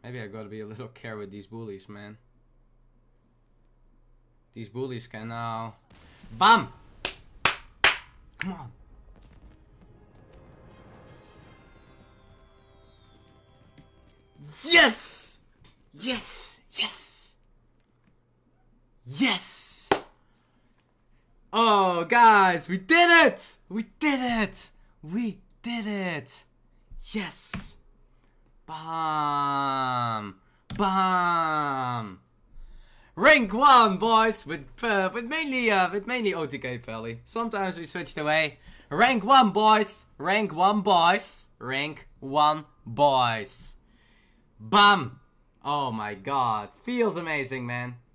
Maybe I gotta be a little care with these bullies, man. These bullies can now... BAM! Come on. Yes! Yes! Yes! Yes! Oh, guys, we did it! We did it! We did it! Yes! Bam! Bam! Rank 1, boys! With mainly OTK Pally. Sometimes we switched away. Rank 1, boys! Rank 1, boys! Rank 1, boys! Bam! Oh my god. Feels amazing, man.